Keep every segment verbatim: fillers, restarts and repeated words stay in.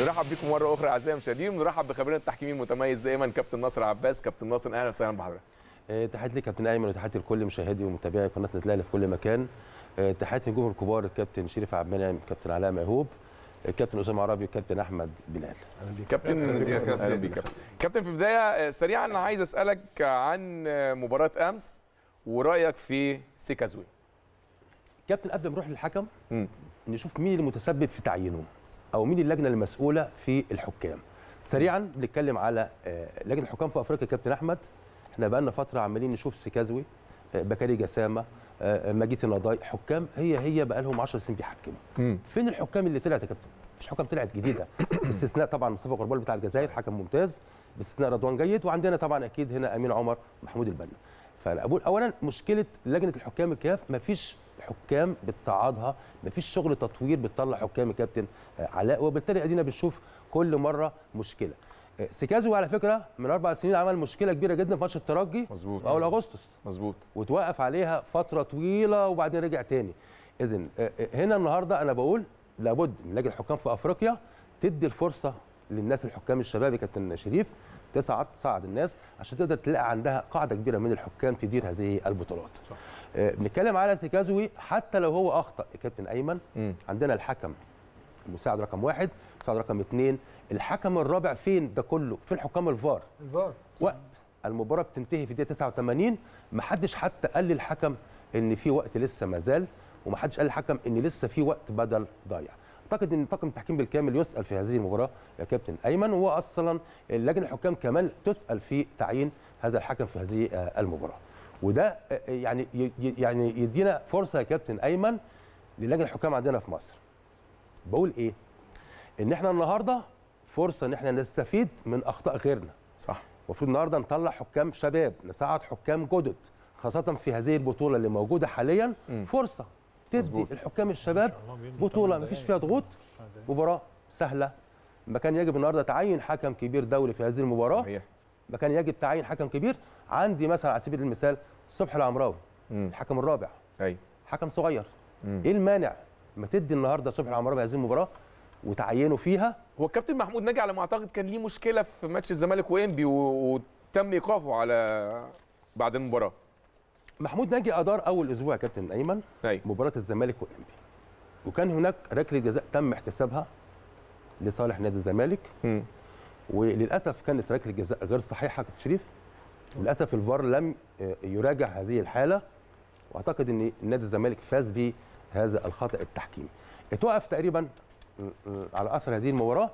نرحب بكم مره اخرى اعزائي المشاهدين، ونرحب بخبيرنا التحكيمي المتميز دائما كابتن ناصر عباس. كابتن ناصر اهلا وسهلا بحضرتك. تحياتي لك كابتن ايمن، وتحياتي لكل مشاهدي ومتابعي قناه النادي الاهلي في كل مكان. تحياتي للجمهور الكبار، الكابتن شريف عبد المنعم، الكابتن علاء ميهوب، الكابتن اسامه عربي، الكابتن احمد بلال. كابتن اهلا بيك كابتن. كابتن في البدايه سريعا انا عايز اسالك عن مباراه امس ورايك في سيكازوي. كابتن قبل ما نروح للحكم م. نشوف مين المتسبب في تعيينه او مين اللجنه المسؤوله في الحكام. سريعا بنتكلم على لجنه الحكام في افريقيا. كابتن احمد، احنا بقى لنا فتره عمالين نشوف سيكازوي، بكاري جسامه، ماجيت النضاي، حكام هي هي بقى لهم عشر سنين بيحكموا. فين الحكام اللي طلعت يا كابتن؟ مفيش حكام طلعت جديده باستثناء طبعا مصطفى غربال بتاع الجزائر، حكم ممتاز، باستثناء رضوان جيد، وعندنا طبعا اكيد هنا امين عمر، محمود البنا. فانا اقول اولا مشكله لجنه الحكام الكاف مفيش حكام بتصعدها، مفيش شغل تطوير بتطلع حكام يا كابتن علاء، وبالتالي ادينا بنشوف كل مره مشكله. سيكازوي على فكره من اربع سنين عمل مشكله كبيره جدا في ماتش الترجي مظبوط اول اغسطس مظبوط، وتوقف عليها فتره طويله وبعدين رجع تاني. اذن هنا النهارده انا بقول لابد من لجنه الحكام في افريقيا تدي الفرصه للناس الحكام الشباب يا كابتن شريف، تصعد تصعد الناس عشان تقدر تلاقي عندها قاعده كبيره من الحكام تدير هذه البطولات. صح. آه بنتكلم على سيكازوي حتى لو هو اخطا يا كابتن ايمن، م. عندنا الحكم المساعد رقم واحد، المساعد رقم اثنين، الحكم الرابع فين ده كله؟ فين حكام الفار؟ الفار وقت المباراه بتنتهي في الدقيقه تسعة وثمانين ما حدش حتى قال للحكم ان في وقت لسه ما زال، وما حدش قال للحكم ان لسه في وقت بدل ضايع. اعتقد ان طاقم التحكيم بالكامل يسال في هذه المباراه يا كابتن ايمن، واصلا لجنه الحكام كمان تسال في تعيين هذا الحكم في هذه المباراه. وده يعني يعني يدينا فرصه يا كابتن ايمن للجنه الحكام عندنا في مصر. بقول ايه؟ ان احنا النهارده فرصه ان احنا نستفيد من اخطاء غيرنا. صح. المفروض النهارده نطلع حكام شباب، نساعد حكام جدد، خاصه في هذه البطوله اللي موجوده حاليا. م. فرصه تدي مزبوط. الحكام الشباب بطوله ما فيش فيها ضغوط، مباراه سهله. ما كان يجب النهارده تعيين حكم كبير دولي في هذه المباراه. صحيح. ما كان يجب تعيين حكم كبير. عندي مثلا على سبيل المثال صبحي العمراوي، م. الحكم الرابع، ايوه حكم صغير. م. ايه المانع ما تدي النهارده صبحي العمراوي هذه المباراه وتعينه فيها؟ هو الكابتن محمود ناجي على ما اعتقد كان ليه مشكله في ماتش الزمالك وانبي وتم ايقافه على بعد المباراه. محمود ناجي ادار اول اسبوع يا كابتن ايمن أي. مباراه الزمالك وانبي، وكان هناك ركله جزاء تم احتسابها لصالح نادي الزمالك. م. وللاسف كانت ركله جزاء غير صحيحه كابتن شريف. للاسف الفار لم يراجع هذه الحاله، واعتقد ان نادي الزمالك فاز بهذا الخطا التحكيمي. اتوقف تقريبا على اثر هذه المباراه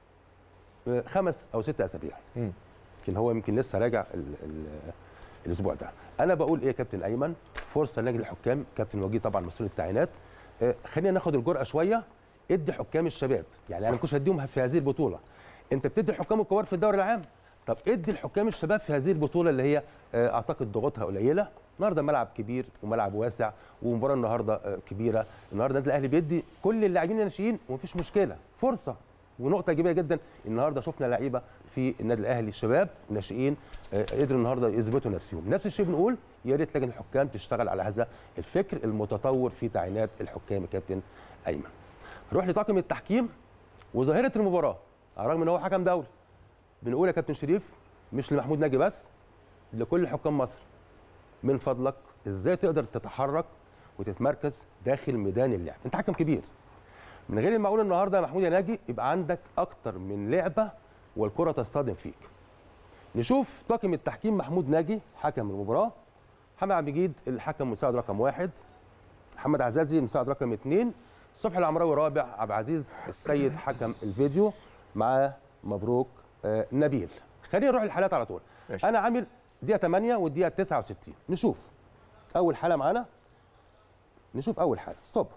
خمس او ست اسابيع. يمكن هو يمكن لسه راجع ال ال الاسبوع ده. انا بقول ايه يا كابتن ايمن؟ فرصه لجنه الحكام، كابتن وجيه طبعا مسؤول التعيينات، خلينا ناخد الجرأه شويه، ادي حكام الشباب، يعني صح. انا ما كنتش هديهم في هذه البطوله. انت بتدي الحكام الكبار في الدوري العام، طب ادي الحكام الشباب في هذه البطوله اللي هي اعتقد ضغوطها قليله. النهارده ملعب كبير وملعب واسع ومباراه النهارده كبيره، النهارده النادي الاهلي بيدي كل اللاعبين الناشئين ومفيش مشكله، فرصه ونقطه ايجابيه جدا. النهارده شفنا لعيبه في النادي الاهلي شباب ناشئين قدروا النهارده يثبتوا نفسهم. نفس الشيء بنقول يا ريت لجنه الحكام تشتغل على هذا الفكر المتطور في تعيينات الحكام يا كابتن ايمن. نروح لطاقم التحكيم وظاهره المباراه، على الرغم ان هو حكم دولي. بنقول يا كابتن شريف مش لمحمود ناجي بس، لكل حكام مصر، من فضلك ازاي تقدر تتحرك وتتمركز داخل ميدان اللعب. انت حكم كبير، من غير المعقول النهارده يا محمود يا ناجي يبقى عندك اكتر من لعبه والكره تصطدم فيك. نشوف طاقم التحكيم. محمود ناجي حكم المباراه، محمد عبد المجيد الحكم مساعد رقم واحد، محمد عزازي المساعد رقم اثنين، صبحي العمراوي رابع، عبد العزيز السيد حكم الفيديو، مع مبروك آه نبيل. خلينا نروح للحالات على طول. ماشي. انا عامل دقيقه ثمانية والدقيقه تسعة وستين. نشوف اول حاله معانا، نشوف اول حاله. ستوب،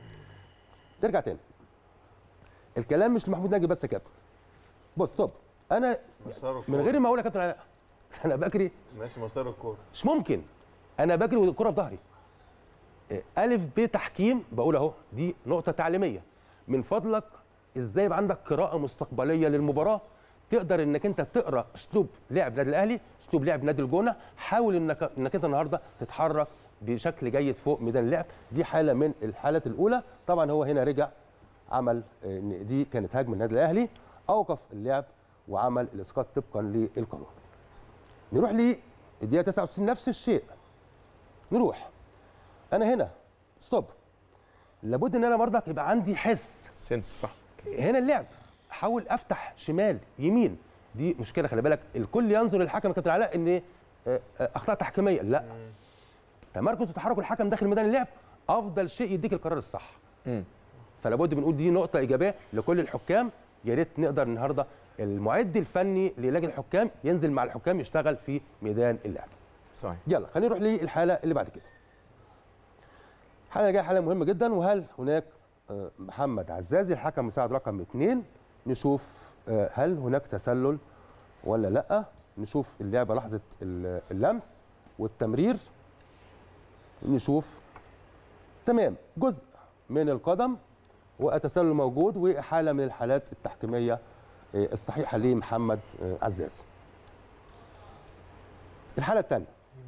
ترجع تاني. الكلام مش لمحمود ناجي بس يا كابتن. بص ستوب، انا من غير ما اقول يا كابتن علاء انا بجري ماشي مسار الكوره، مش ممكن انا بجري والكوره في ظهري. الف ب تحكيم، بقول اهو دي نقطه تعليميه. من فضلك ازاي يبقى عندك قراءه مستقبليه للمباراه، تقدر انك انت تقرا اسلوب لعب نادي الاهلي، اسلوب لعب نادي الجونه، حاول انك انك انت النهارده تتحرك بشكل جيد فوق ميدان اللعب. دي حاله من الحالات الاولى. طبعا هو هنا رجع عمل ان دي كانت هجمه النادي الاهلي، اوقف اللعب وعمل الاسقاط طبقا للقانون. نروح للدقيقه تسعة وستين نفس الشيء. نروح انا هنا ستوب، لابد ان انا برضك يبقى عندي حس سنس صح. هنا اللعب احاول افتح شمال يمين، دي مشكله. خلي بالك الكل ينظر للحكم يا كابتن علاء ان اخطاء تحكيميه، لا، تمركز وتحرك الحكم داخل ميدان اللعب افضل شيء يديك القرار الصح. م. فلا بد بنقول دي نقطه ايجابيه لكل الحكام. يا ريت نقدر النهارده المعد الفني للجنه الحكام ينزل مع الحكام يشتغل في ميدان اللعب. صحيح. يلا خلينا نروح للحاله اللي بعد كده. الحاله اللي جايه حاله مهمه جدا، وهل هناك محمد عزازي الحكم مساعد رقم اثنين، نشوف هل هناك تسلل ولا لا. نشوف اللعبه لحظه اللمس والتمرير، نشوف تمام جزء من القدم والتسلل موجود، وحاله من الحالات التحكيميه الصحيحه لمحمد عزازي. الحاله الثانيه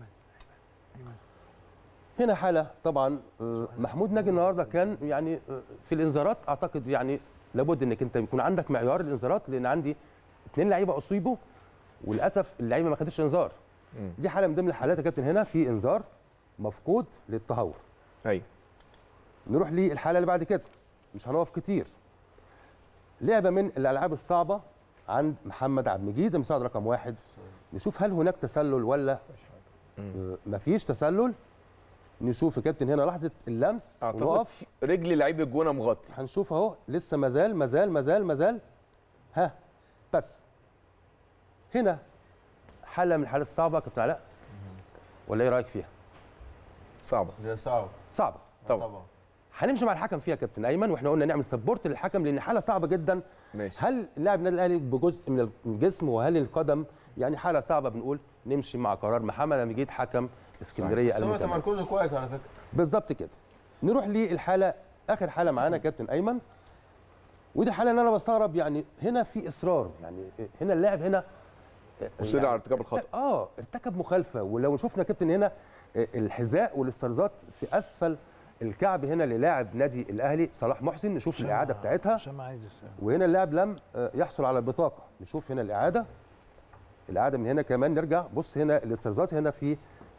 هنا حاله طبعا محمود ناجي النهارده كان يعني في الانذارات اعتقد يعني لابد انك انت يكون عندك معيار الانذارات، لان عندي اثنين لعيبه اصيبوا وللاسف اللعيبه ما خدتش انذار. دي حاله من ضمن الحالات يا كابتن، هنا في انذار مفقود للتهور. ايوه. نروح للحاله اللي بعد كده، مش هنقف كتير. لعبه من الالعاب الصعبه عند محمد عبد المجيد المساعد رقم واحد، نشوف هل هناك تسلل ولا مفيش تسلل. نشوف يا كابتن هنا لحظه اللمس ونقف، رجل لعيب الجونه مغطي، هنشوف اهو لسه مازال مازال مازال مازال ها بس. هنا حاله من الحالات الصعبه يا كابتن علاء، ولا ايه رايك فيها؟ صعبه. دي صعبه صعبه طبعا. طبعا هنمشي مع الحكم فيها يا كابتن ايمن، واحنا قلنا نعمل سبورت للحكم لان حاله صعبه جدا. ماشي. هل لاعب النادي الاهلي بجزء من الجسم وهل القدم، يعني حاله صعبه، بنقول نمشي مع قرار محمد عبد المجيد حكم اسكندريه المتمرس. تمركزه كويس على فكره. بالظبط كده. نروح للحاله اخر حاله معانا يا كابتن ايمن، ودي الحاله اللي انا بستغرب، يعني هنا في اصرار، يعني هنا اللاعب هنا مصر يعني على ارتكاب الخطا. اه ارتكب مخالفه، ولو شفنا كابتن هنا الحذاء والاسترزات في اسفل الكعب هنا للاعب نادي الاهلي صلاح محسن. نشوف الاعاده بتاعتها، وهنا اللاعب لم يحصل على البطاقه. نشوف هنا الاعاده، الاعاده من هنا كمان. نرجع بص هنا الاسترزات هنا في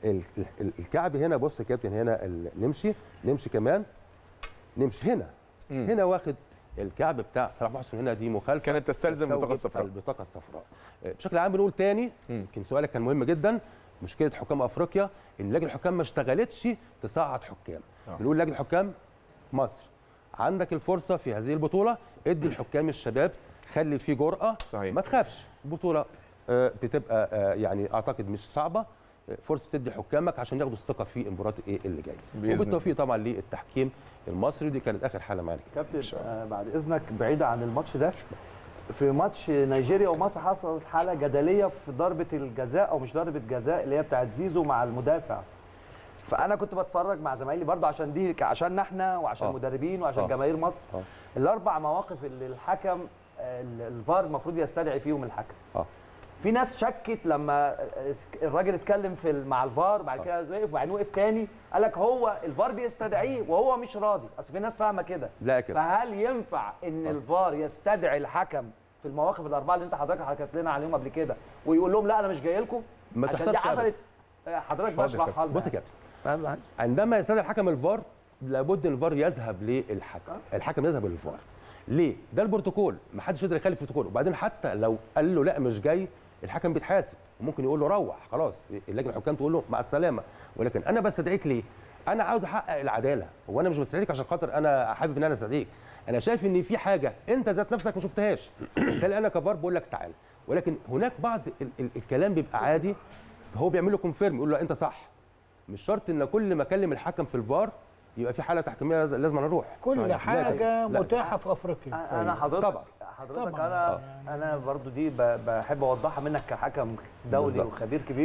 الكعب هنا. بص يا كابتن هنا نمشي نمشي كمان نمشي هنا م. هنا واخد الكعب بتاع صلاح محسن هنا، دي مخالفه كانت تستلزم البطاقه الصفراء. البطاقه الصفراء بشكل عام بنقول تاني، يمكن سؤالك كان مهم جدا. مشكله حكام افريقيا ان لجنه الحكام ما اشتغلتش تصعد حكام. آه. بنقول لجنه الحكام مصر عندك الفرصه في هذه البطوله، ادي الحكام الشباب، خلي فيه جرأه. صحيح. ما تخافش، البطوله بتبقى يعني اعتقد مش صعبه، فرصه تدي حكامك عشان ياخدوا الثقه في المباراه ايه اللي جايه. وبالتوفيق طبعا للتحكيم المصري. دي كانت اخر حاله معانا كابتن. آه بعد اذنك بعيده عن الماتش ده، في ماتش نيجيريا ومصر حصلت حاله جدليه في ضربه الجزاء او مش ضربه جزاء اللي هي بتاعت زيزو مع المدافع. فانا كنت بتفرج مع زمايلي برضه عشان دي عشان احنا وعشان المدربين وعشان جماهير مصر. أوه. الاربع مواقف اللي الحكم الفار المفروض يستدعي فيهم الحكم. اه في ناس شكت لما الراجل اتكلم في مع الفار، بعد كده وقف وبعدين وقف تاني قال لك هو الفار بيستدعيه وهو مش راضي. اصل في ناس فاهمه كده. لا كده. فهل ينفع ان أوه. الفار يستدعي الحكم في المواقف الاربعه اللي انت حضرتك حكيت لنا عليهم قبل كده ويقول لهم لا انا مش جاي لكم عشان دي حصلت؟ حضرتك بشرحها لنا. بص يا كابتن، عندما يستدعي الحكم الفار لابد ان الفار يذهب للحكم. الحكم يذهب للفار. ليه؟ ده البروتوكول، ما حدش يقدر يخالف البروتوكول. وبعدين حتى لو قال له لا مش جاي، الحكم بيتحاسب وممكن يقول له روح خلاص، اللجنه الحكام تقول له مع السلامه. ولكن انا بستدعيك ليه؟ انا عاوز احقق العداله، وانا مش بستدعيك عشان خاطر انا حابب ان انا استدعيك. انا شايف ان في حاجه انت ذات نفسك ما شفتهاش، بالتالي انا كفار بقول لك تعالى. ولكن هناك بعض ال ال الكلام بيبقى عادي، هو بيعمل له كونفيرم، يقول له انت صح. مش شرط ان كل ما اكلم الحكم في الفار يبقى في حاله تحكيميه لازم انا اروح. كل صحيح. حاجه لا. متاحه في افريقيا. انا حضرتك طبعا حضرتك طبعا. انا انا برضو دي بحب اوضحها منك كحكم دولي بالزبط. وخبير كبير.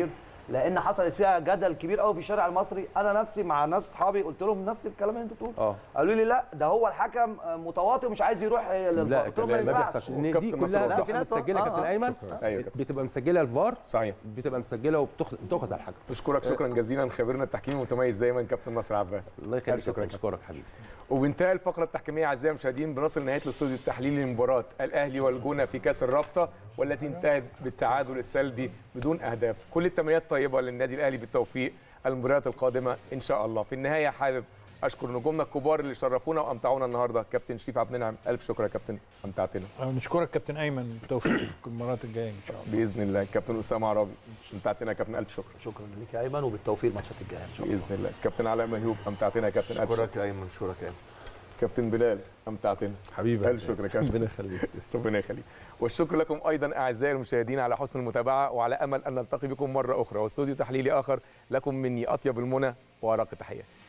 لان حصلت فيها جدل كبير قوي في الشارع المصري. انا نفسي مع ناس اصحابي قلت لهم نفس الكلام اللي انت بتقوله، اه قالوا لي لا ده هو الحكم متواطئ ومش عايز يروح للفار. قلت لهم ما ينفعش. دي كلها في ناس مسجله كابتن ايمن، بتبقى مسجله الفار، صحيح، بتبقى مسجله وبتاخد على الحكم. بشكرك شكرا جزيلا خبيرنا التحكيمي المتميز دايما كابتن ناصر عباس. الله يخليك، شكرا اشكرك حبيبي. وبانتهى الفقره التحكيميه اعزائي المشاهدين بنصل لنهايه الاستوديو التحليلي لمباراه الاهلي والجونه في كاس الرابطه والتي انتهت بالتعادل السلبي بدون اهداف. كل التمنيات طيبه للنادي الاهلي بالتوفيق المباريات القادمه ان شاء الله. في النهايه حابب اشكر نجومنا الكبار اللي شرفونا وامتعونا النهارده. كابتن شريف عبد المنعم الف شكر يا كابتن، امتعتنا. نشكرك كابتن ايمن، بالتوفيق في المرات الجايه ان شاء الله باذن الله. كابتن اسامه عرابي امتعتنا يا كابتن، الف شكر. شكرا ليك يا ايمن وبالتوفيق الماتشات الجايه ان شاء الله باذن الله. كابتن علاء مهيوب امتعتنا يا كابتن، الف شكر. شكرا يا ايمن، شكرا يا كابتن بلال امتعتنا حبيبي، الف شكر يا كابتن. ربنا يخليك ربنا يخليك. والشكر لكم ايضا اعزائي المشاهدين على حسن المتابعه، وعلى امل ان نلتقي بكم مره اخرى واستوديو تحليلي اخر. لكم مني اطيب المنى وارق التحيات.